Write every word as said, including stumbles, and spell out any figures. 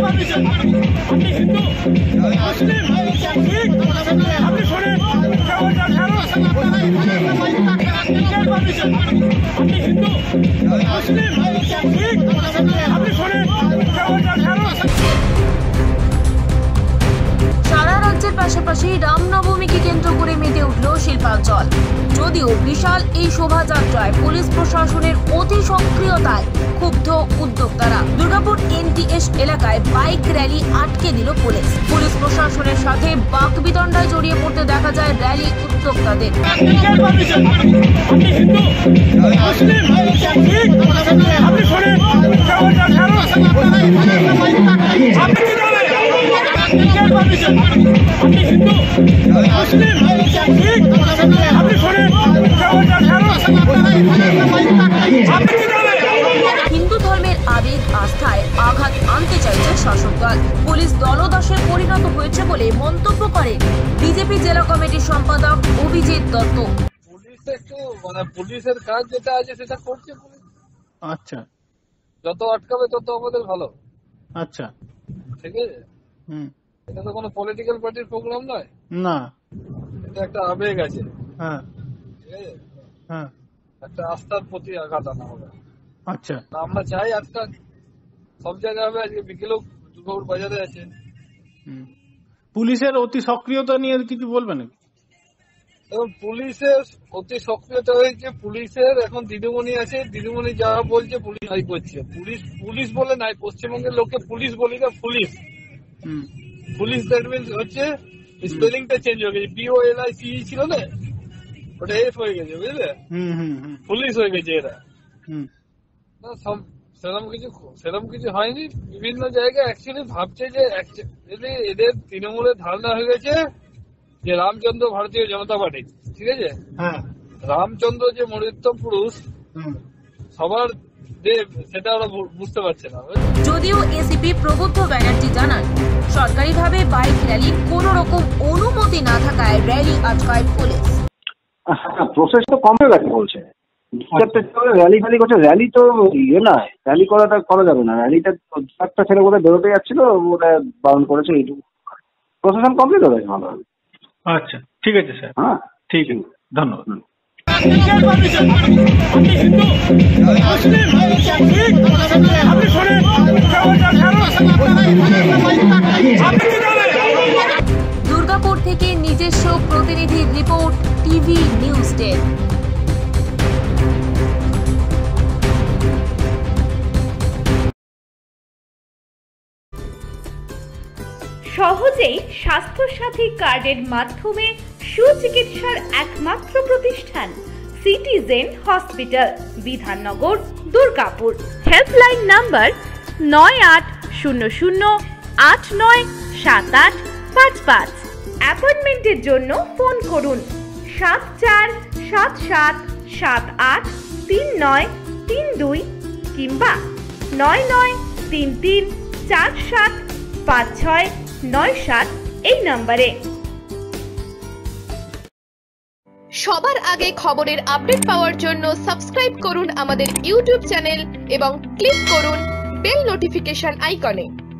আপনি হিন্দু মুসলিম শিখ আপনি শোনেন আপনি হিন্দু মুসলিম শিখ আপনি শোনেন সারা রাজ্যের পাশাপাশি রামনবমীকে কেন্দ্র করে মেতে উঠল শিল্পাঞ্চল। যদিও বিশাল এই শোভাযাত্রায় পুলিশ প্রশাসনের অতি সক্রিয়তায় ক্ষুব্ধ উদ্যোক্তারা। দুর্গাপুর এনটিএস এলাকায় বাইক র্যালি আটকে দিল পুলিশ। পুলিশ প্রশাসনের সাথে বাকবিতণ্ডায় জড়িয়ে পড়তে দেখা যায় র্যালি উদ্যোক্তাদের। হিন্দু ধর্মের আবেগ আস্থায় আঘাত আনতে চাইছে শাসক দল। পুলিশ দলদাসে পরিণত হয়েছে বলে মন্তব্য করেন বিজেপি জেলা কমিটির সম্পাদক অভিজিৎ দত্ত। পুলিশ একটু মানে পুলিশের কাজ যেটা আছে সেটা করছে পুলিশ। আচ্ছা, যত আটকাবে তত আমাদের ভালো। আচ্ছা, ঠিক আছে। হুম, এটা তো কোনো পলিটিক্যাল পার্টির প্রোগ্রাম নয়। না, এটা একটা আবেগ আছে। হ্যাঁ, ঠিক আছে। হ্যাঁ, একটা আস্থার প্রতি আঘাত আনা হবে। আচ্ছা, আমরা চাই আজকাল সব জায়গায় হবে। আজকে বিকেলেও দুর্গাপুর বাজারে আছে। পুলিশের অতি সক্রিয়তা নিয়ে কিছু বলবেন? এবং পুলিশের অতি সক্রিয়তা হয়েছে। পুলিশের এখন দিদিমণি আছে, দিদিমণি যা বলছে পুলিশ তাই করছে। পুলিশ পুলিশ বলে নাই, পশ্চিমবঙ্গের লোককে পুলিশ বলি না, পুলিশ। পুলিশ দ্যাট মিনস হচ্ছে স্পেলিংটা চেঞ্জ হয়ে গেছে। P O L I C ছিল না, ওটা এফ হয়ে গেছে, বুঝলে? পুলিশ হয়ে গেছে এরা। না সব সেরকম কিছু সেরকম কিছু হয়নি। বিভিন্ন জায়গায় অ্যাকচুয়ালি ভাবছে যে এদের তৃণমূলের ধারণা হয়ে গেছে যে রামচন্দ্র ভারতীয় জনতা পার্টি। ঠিক আছে। রামচন্দ্র যে মনোত্তম পুরুষ সবার দেব, সেটা ওরা বুঝতে পারছে না। যদিও এসিপি প্রবুদ্ধ ব্যানার্জি জানান, সরকারিভাবে বাইক র্যালির কোন রকম অনুমতি না থাকায় র্যালি আটকায় পুলিশ। প্রসেস তো কম হয়ে গেছে বলছে। র্যালি ফ্যালি করছে, র্যালি তো ইয়ে নয়, র্যালি করাটা করা যাবে না। র্যালিটা একটা ছেলে বোধহয় বেরোতে যাচ্ছিল, ওটা বারণ করেছে। এইটুকু প্রসেশন কমপ্লিট হবে ভালো হবে। আচ্ছা, ঠিক আছে স্যার। হ্যাঁ, ঠিক আছে, ধন্যবাদ। দুর্গাপুর থেকে নিজস্ব প্রতিনিধির রিপোর্ট, টিভি নিউজ ডেস্ক। সহজেই স্বাস্থ্যসাথী কার্ডের মাধ্যমে সুচিকিৎসার একমাত্র প্রতিষ্ঠান citizen hospital, Bidhannagar, Durgapur. Helpline number নয় আট শূন্য শূন্য আট নয় সাত আট পাঁচ পাঁচ। অ্যাপয়েন্টমেন্টের জন্য ফোন করুন সাত চার সাত সাত সাত আট তিন নয় তিন দুই কিংবা নয় নয় তিন তিন চার সাত পাঁচ ছয় নয় সাত এই নম্বরে। সবার আগে খবরের আপডেট পাওয়ার জন্য সাবস্ক্রাইব করুন আমাদের ইউটিউব চ্যানেল এবং ক্লিক করুন বেল নোটিফিকেশন আইকনে।